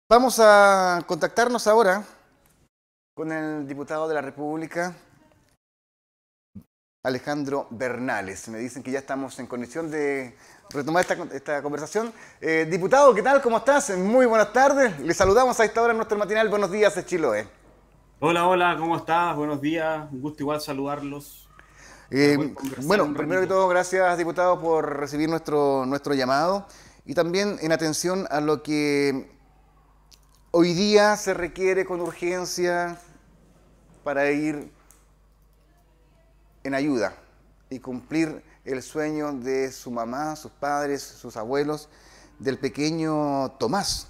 Vamos a contactarnos ahora con el diputado de la República, Alejandro Bernales. Me dicen que ya estamos en condición de retomar esta conversación. Diputado, ¿qué tal? ¿Cómo estás? Muy buenas tardes. Le saludamos a esta hora en nuestro matinal Buenos Días de Chiloé. Hola, hola, ¿cómo estás? Buenos días, un gusto igual saludarlos para poder conversar Bueno, un primero que ratito. todo, gracias, diputado, por recibir nuestro llamado y también en atención a lo que hoy día se requiere con urgencia para ir en ayuda y cumplir el sueño de su mamá, sus padres, sus abuelos, del pequeño Tomás.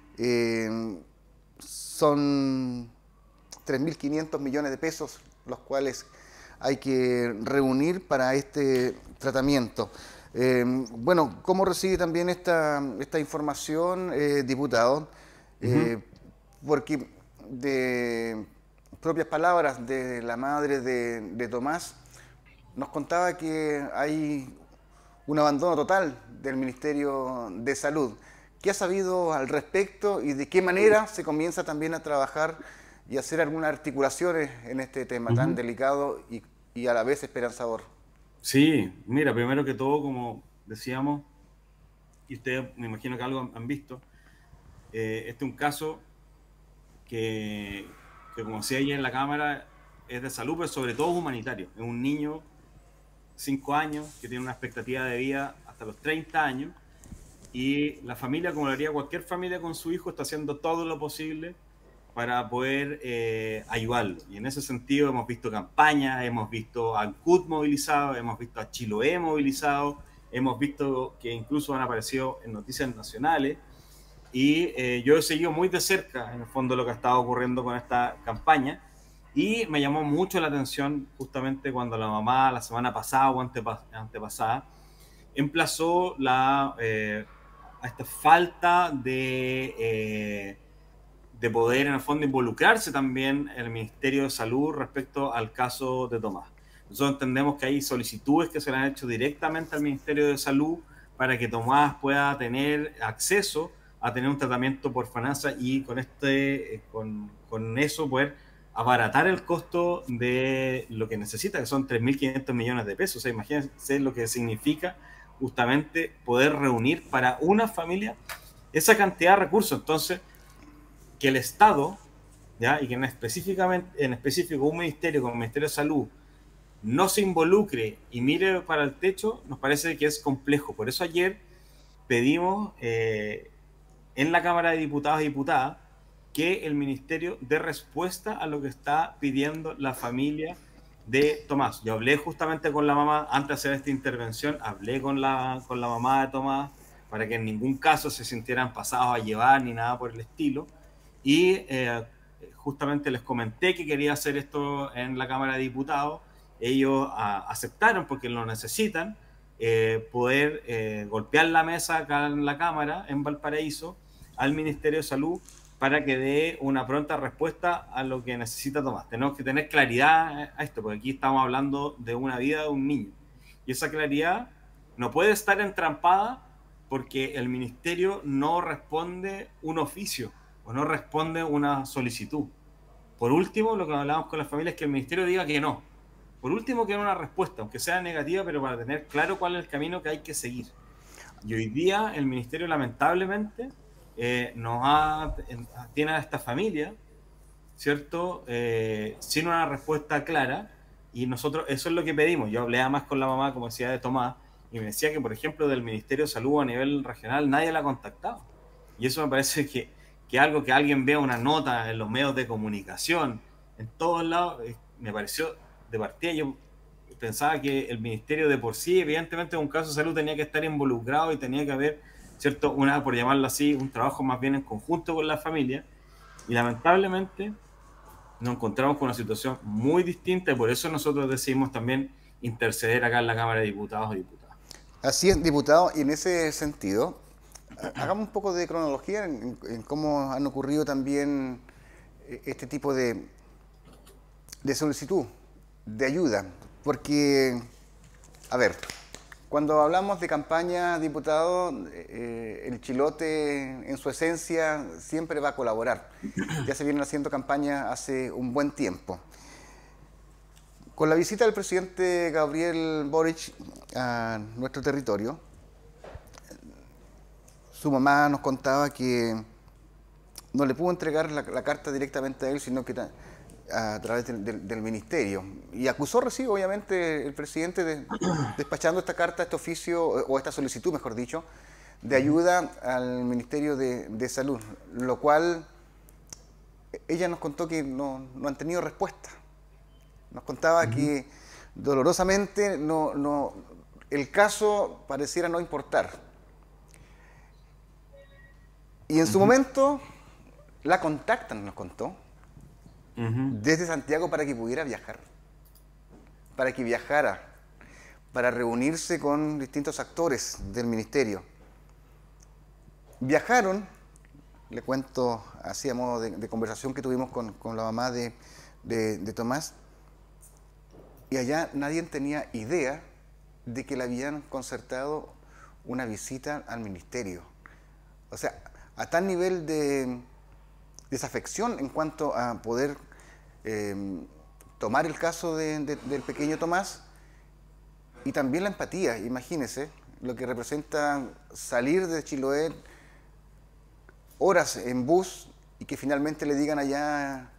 Son 3.500 millones de pesos los cuales hay que reunir para este tratamiento. Bueno, ¿cómo recibe también esta información, diputado? Ujú. Eh, Porque de propias palabras de la madre de Tomás, nos contaba que hay un abandono total del Ministerio de Salud. ¿Qué ha sabido al respecto y de qué manera se comienza también a trabajar y hacer algunas articulaciones en este tema tan Ujú. delicado y a la vez esperanzador? Sí, mira, primero que todo, como decíamos, y ustedes me imagino que algo han visto, este es un caso que como decía ayer en la Cámara, es de salud, pero sobre todo es humanitario. Es un niño, 5 años, que tiene una expectativa de vida hasta los 30 años, y la familia, como lo haría cualquier familia con su hijo, está haciendo todo lo posible para poder ayudarlo. Y en ese sentido hemos visto campañas, hemos visto a CUT movilizado, hemos visto a Chiloé movilizado, hemos visto que incluso han aparecido en noticias nacionales. Y yo he seguido muy de cerca, en el fondo, lo que ha estado ocurriendo con esta campaña. Y me llamó mucho la atención justamente cuando la mamá, la semana pasada o antepasada, emplazó a esta falta de poder, en el fondo, involucrarse también el Ministerio de Salud respecto al caso de Tomás. Nosotros entendemos que hay solicitudes que se le han hecho directamente al Ministerio de Salud para que Tomás pueda tener acceso a tener un tratamiento por FANASA y con eso poder abaratar el costo de lo que necesita, que son 3.500 millones de pesos. O sea, imagínense lo que significa justamente poder reunir para una familia esa cantidad de recursos. Entonces, que el Estado, ¿ya? Y que en específico un ministerio como el Ministerio de Salud no se involucre y mire para el techo, nos parece que es complejo. Por eso ayer pedimos en la Cámara de Diputados y Diputadas que el ministerio dé respuesta a lo que está pidiendo la familia de Tomás. Yo hablé justamente con la mamá, antes de hacer esta intervención, hablé con la mamá de Tomás para que en ningún caso se sintieran pasados a llevar ni nada por el estilo. Y justamente les comenté que quería hacer esto en la Cámara de Diputados. Ellos aceptaron porque lo necesitan, poder golpear la mesa acá en la Cámara, en Valparaíso, al Ministerio de Salud para que dé una pronta respuesta a lo que necesita Tomás. Tenemos que tener claridad a esto, porque aquí estamos hablando de una vida de un niño. Y esa claridad no puede estar entrampada porque el ministerio no responde un oficio o no responde una solicitud. Por último, lo que hablamos con las familias es que el ministerio diga que no. Por último, que no una respuesta, aunque sea negativa, pero para tener claro cuál es el camino que hay que seguir. Y hoy día el ministerio lamentablemente tiene a esta familia, ¿cierto? Sin una respuesta clara, y nosotros eso es lo que pedimos. Yo hablé además con la mamá, como decía, de Tomás, y me decía que, por ejemplo, del Ministerio de Salud a nivel regional nadie la ha contactado. Y eso me parece que algo que alguien vea una nota en los medios de comunicación, en todos lados, me pareció de partida. Yo pensaba que el ministerio de por sí, evidentemente, en un caso de salud tenía que estar involucrado y tenía que haber, ¿cierto? Por llamarlo así, un trabajo más bien en conjunto con la familia. Y lamentablemente nos encontramos con una situación muy distinta y por eso nosotros decidimos también interceder acá en la Cámara de Diputados y Diputadas. Así es, diputado, y en ese sentido, hagamos un poco de cronología en cómo han ocurrido también este tipo de solicitud, de ayuda, porque, a ver, Cuando hablamos de campaña, diputado, el chilote en su esencia siempre va a colaborar. Ya se vienen haciendo campaña hace un buen tiempo. Con la visita del presidente Gabriel Boric a nuestro territorio, su mamá nos contaba que no le pudo entregar la carta directamente a él, sino que a través del ministerio. Y acusó recibo, obviamente, el presidente despachando esta carta, este oficio, o esta solicitud, mejor dicho, de ayuda al Ministerio de Salud, lo cual ella nos contó que no han tenido respuesta. Nos contaba que dolorosamente el caso pareciera no importar. Y en su momento la contactan, nos contó, desde Santiago para que pudiera viajar, para que viajara, para reunirse con distintos actores del ministerio. Viajaron, le cuento así a modo de conversación que tuvimos con la mamá de Tomás, y allá nadie tenía idea de que le habían concertado una visita al ministerio. O sea, a tal nivel de desafección en cuanto a poder tomar el caso del pequeño Tomás, y también la empatía. Imagínese lo que representa salir de Chiloé horas en bus y que finalmente le digan allá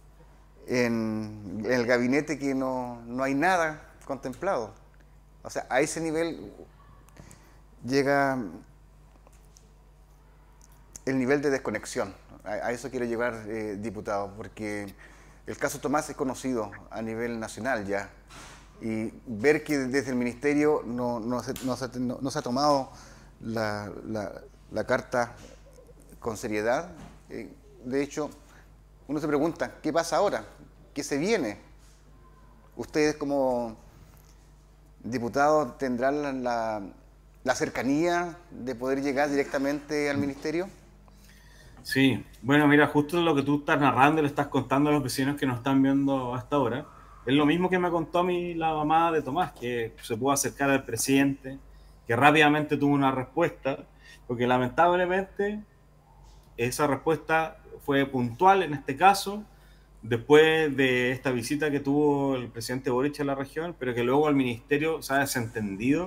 en el gabinete que no hay nada contemplado. O sea, a ese nivel llega el nivel de desconexión. A eso quiero llevar, diputado, porque el caso Tomás es conocido a nivel nacional ya, y ver que desde el ministerio no se ha tomado la carta con seriedad. De hecho, uno se pregunta, ¿qué pasa ahora? ¿Qué se viene? ¿Ustedes como diputados tendrán la cercanía de poder llegar directamente al ministerio? Sí, bueno, mira, justo lo que tú estás narrando y le estás contando a los vecinos que nos están viendo hasta ahora, es lo mismo que me contó a mí la mamá de Tomás, que se pudo acercar al presidente, que rápidamente tuvo una respuesta, porque lamentablemente esa respuesta fue puntual en este caso, después de esta visita que tuvo el presidente Boric a la región, pero que luego el ministerio se ha desentendido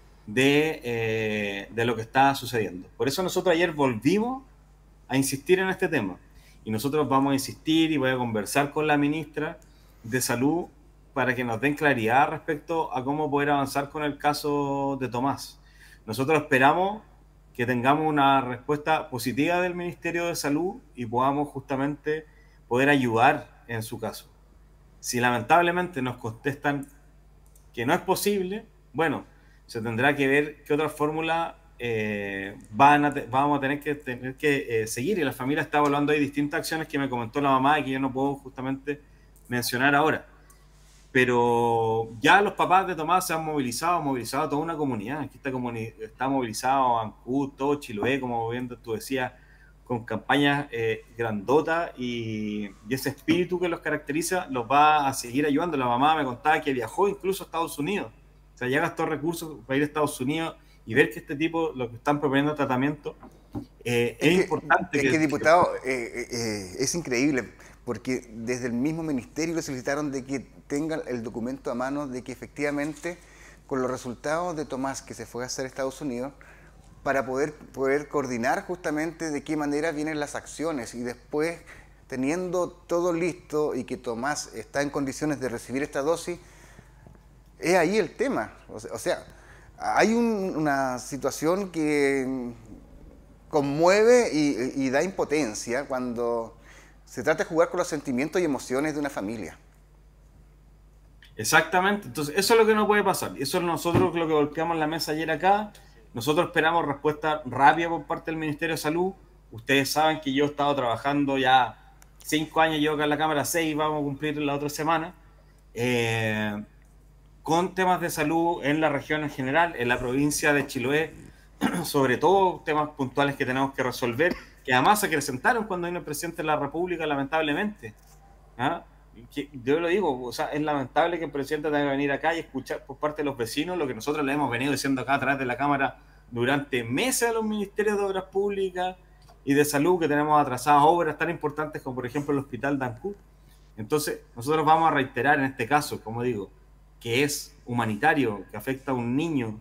de lo que está sucediendo. Por eso nosotros ayer volvimos a insistir en este tema, y nosotros vamos a insistir y voy a conversar con la ministra de Salud para que nos den claridad respecto a cómo poder avanzar con el caso de Tomás. Nosotros esperamos que tengamos una respuesta positiva del Ministerio de Salud y podamos justamente poder ayudar en su caso. Si lamentablemente nos contestan que no es posible, bueno, se tendrá que ver qué otra fórmula vamos a tener que seguir, y la familia está evaluando ahí distintas acciones que me comentó la mamá y que yo no puedo justamente mencionar ahora. Pero ya los papás de Tomás se han movilizado toda una comunidad. Aquí está movilizado Ancud, todo Chiloé, como bien tú decías, con campañas grandotas, y ese espíritu que los caracteriza los va a seguir ayudando. La mamá me contaba que viajó incluso a Estados Unidos, o sea, ya gastó recursos para ir a Estados Unidos y ver que este tipo, lo que están proponiendo tratamiento, es importante. Es que, diputado, es increíble, porque desde el mismo ministerio le solicitaron de que tengan el documento a mano de que efectivamente, con los resultados de Tomás que se fue a hacer a Estados Unidos, para poder coordinar justamente de qué manera vienen las acciones, y después, teniendo todo listo y que Tomás está en condiciones de recibir esta dosis, es ahí el tema. O sea, hay una situación que conmueve y da impotencia cuando se trata de jugar con los sentimientos y emociones de una familia. Exactamente, entonces eso es lo que no puede pasar. Eso es nosotros lo que golpeamos la mesa ayer acá. Nosotros esperamos respuesta rápida por parte del Ministerio de Salud. Ustedes saben que yo he estado trabajando ya 5 años, llevo acá en la Cámara 6, vamos a cumplir la otra semana, con temas de salud en la región en general, en la provincia de Chiloé, sobre todo temas puntuales que tenemos que resolver, que además se acrecentaron cuando vino el presidente de la República, lamentablemente. yo lo digo, o sea, es lamentable que el presidente tenga que venir acá y escuchar por parte de los vecinos lo que nosotros le hemos venido diciendo acá a través de la Cámara durante meses a los ministerios de Obras Públicas y de Salud, que tenemos atrasadas obras tan importantes como por ejemplo el Hospital de Ancud. Entonces, nosotros vamos a reiterar en este caso, como digo, que es humanitario, que afecta a un niño,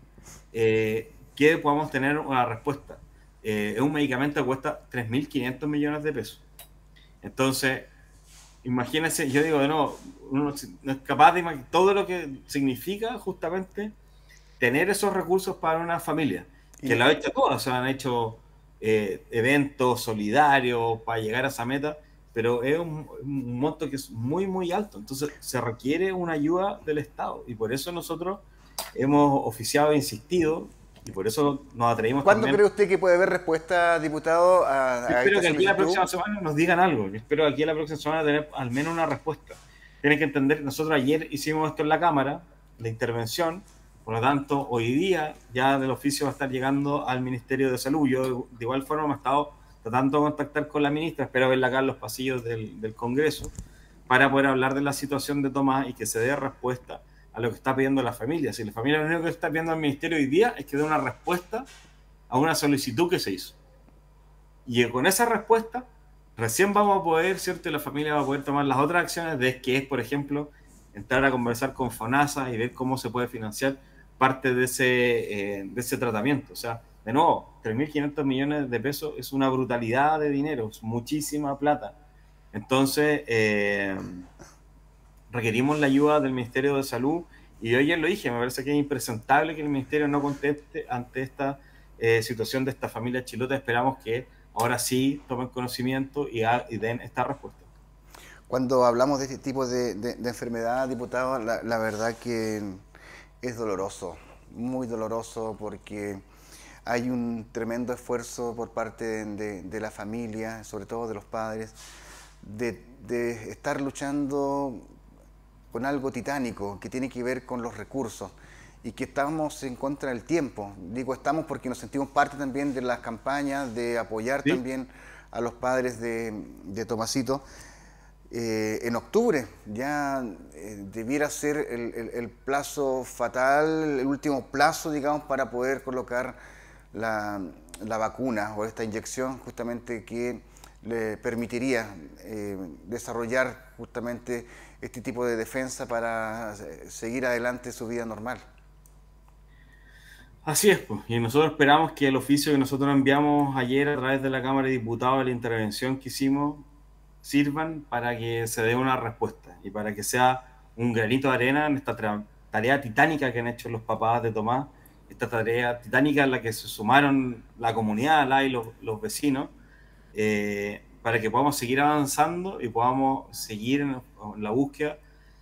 que podamos tener una respuesta. Es un medicamento que cuesta 3.500 millones de pesos. Entonces, imagínense, yo digo de nuevo, uno no es capaz de imaginar todo lo que significa justamente tener esos recursos para una familia, que lo ha hecho todo, o sea, han hecho eventos solidarios para llegar a esa meta, pero es un monto que es muy, muy alto, entonces se requiere una ayuda del Estado, y por eso nosotros hemos oficiado e insistido, y por eso nos atrevimos ¿Cuándo también. cree usted que puede haber respuesta, diputado, Yo a espero esta que aquí la solicitud? próxima semana nos digan algo. Yo espero que aquí la próxima semana tener al menos una respuesta. Tienen que entender que nosotros ayer hicimos esto en la Cámara, la intervención, por lo tanto, hoy día ya del oficio va a estar llegando al Ministerio de Salud. Yo de igual forma me he estado tratando de contactar con la ministra, espero verla acá en los pasillos del Congreso, para poder hablar de la situación de Tomás y que se dé respuesta a lo que está pidiendo la familia. Si la familia lo único que está pidiendo al Ministerio hoy día es que dé una respuesta a una solicitud que se hizo. Y con esa respuesta, recién vamos a poder, ¿cierto? Y la familia va a poder tomar las otras acciones, que es, por ejemplo, entrar a conversar con FONASA y ver cómo se puede financiar parte de ese tratamiento. O sea, de nuevo, 3.500 millones de pesos es una brutalidad de dinero, es muchísima plata. Entonces, requerimos la ayuda del Ministerio de Salud y yo ayer lo dije, me parece que es impresentable que el Ministerio no conteste ante esta situación de esta familia chilota. Esperamos que ahora sí tomen conocimiento y den esta respuesta. Cuando hablamos de este tipo de enfermedad, diputado, la verdad que es doloroso, muy doloroso, porque hay un tremendo esfuerzo por parte de la familia, sobre todo de los padres, de estar luchando con algo titánico que tiene que ver con los recursos y que estamos en contra del tiempo. Digo estamos porque nos sentimos parte también de las campañas de apoyar ¿Sí? también a los padres de Tomasito. En octubre ya debiera ser el plazo fatal, el último plazo, digamos, para poder colocar la vacuna o esta inyección justamente que le permitiría desarrollar justamente este tipo de defensa para seguir adelante su vida normal. Así es, pues. Y nosotros esperamos que el oficio que nosotros enviamos ayer a través de la Cámara de Diputados, la intervención que hicimos, sirvan para que se dé una respuesta y para que sea un granito de arena en esta tarea titánica que han hecho los papás de Tomás, esta tarea titánica en la que se sumaron la comunidad, y los vecinos, para que podamos seguir avanzando y podamos seguir en la búsqueda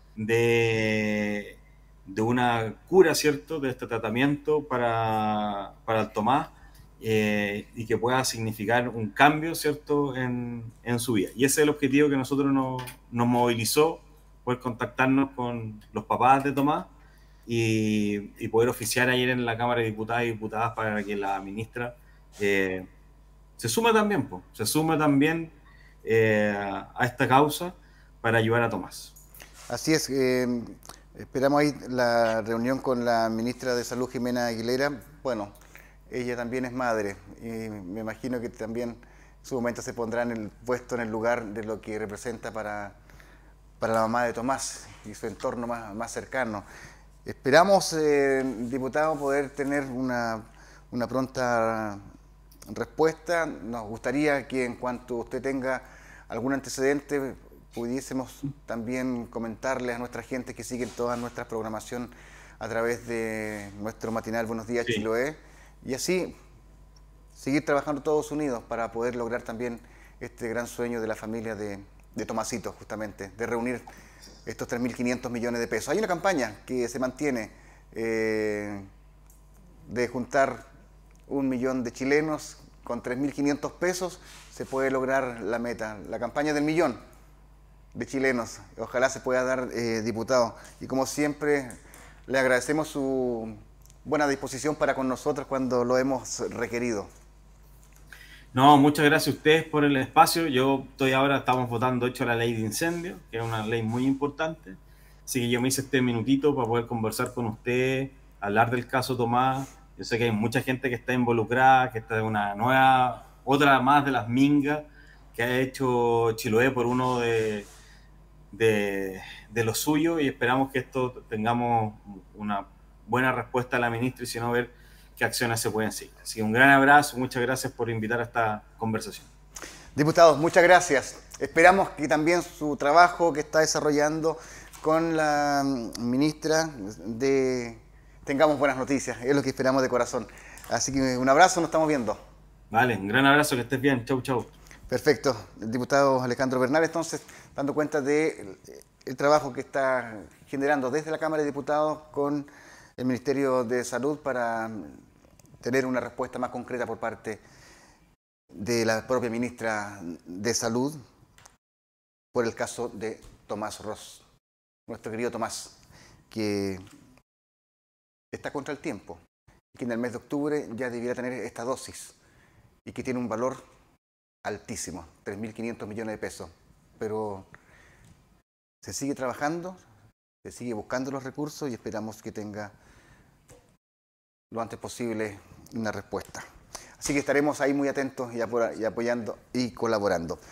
de, de una cura, ¿cierto?, de este tratamiento para el Tomás, y que pueda significar un cambio, ¿cierto?, en su vida. Y ese es el objetivo que nosotros nos movilizó, poder contactarnos con los papás de Tomás y poder oficiar ayer en la Cámara de Diputados y Diputadas para que la ministra se sume también, se sume también a esta causa para ayudar a Tomás. Así es, esperamos ahí la reunión con la ministra de Salud, Jimena Aguilera. Bueno, ella también es madre y me imagino que también en su momento se pondrá en el puesto, en el lugar de lo que representa para la mamá de Tomás y su entorno más cercano. Esperamos, diputado, poder tener una pronta respuesta. Nos gustaría que en cuanto usted tenga algún antecedente pudiésemos también comentarle a nuestra gente que sigue toda nuestra programación a través de nuestro matinal Buenos Días Sí. Chiloé y así seguir trabajando todos unidos para poder lograr también este gran sueño de la familia de Tomasito, justamente, de reunir estos 3.500 millones de pesos. Hay una campaña que se mantiene de juntar 1 millón de chilenos con 3.500 pesos, se puede lograr la meta, la campaña del millón de chilenos. Ojalá se pueda dar, diputado. Y como siempre, le agradecemos su buena disposición para con nosotros cuando lo hemos requerido. No, muchas gracias a ustedes por el espacio. Estamos votando, de hecho, la ley de incendio, que es una ley muy importante. Así que yo me hice este minutito para poder conversar con ustedes, hablar del caso Tomás. Yo sé que hay mucha gente que está involucrada, que esta es una nueva, otra más de las mingas que ha hecho Chiloé por uno de lo suyo, y esperamos que esto tengamos una buena respuesta a la ministra y si no, ver qué acciones se pueden seguir. Así que un gran abrazo, muchas gracias por invitar a esta conversación. Diputados, muchas gracias. Esperamos que también su trabajo que está desarrollando con la ministra tengamos buenas noticias. Es lo que esperamos de corazón. Así que un abrazo, nos estamos viendo. Vale, un gran abrazo, que estés bien. Chau, chau. Perfecto. El diputado Alejandro Bernal, entonces, dando cuenta de el trabajo que está generando desde la Cámara de Diputados con el Ministerio de Salud para tener una respuesta más concreta por parte de la propia ministra de Salud por el caso de Tomás Ros, nuestro querido Tomás, que está contra el tiempo y que en el mes de octubre ya debiera tener esta dosis y que tiene un valor altísimo, 3.500 millones de pesos. Pero se sigue trabajando, se sigue buscando los recursos y esperamos que tenga lo antes posible una respuesta. Así que estaremos ahí muy atentos y apoyando y colaborando.